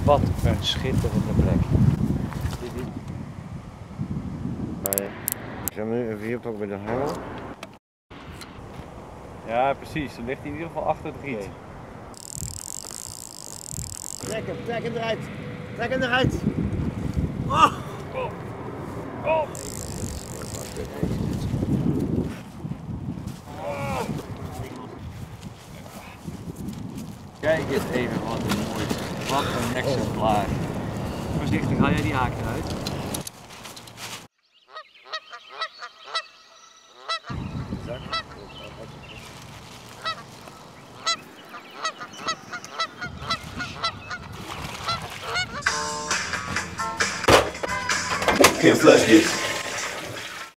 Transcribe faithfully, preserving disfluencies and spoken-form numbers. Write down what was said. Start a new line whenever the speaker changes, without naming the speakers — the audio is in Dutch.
Wat een schitterende plek.
Zijn we nu even hier toch bij de hengel?
Ja, precies. Dan ligt hij in ieder geval achter het riet.
Trek hem, trek hem eruit. Trek hem eruit. Oh.
Kom. Kom. Kijk eens even wat een mooi. Wat een exemplaar. Voorzichtig, haal jij die haak eruit?
Can't flush this.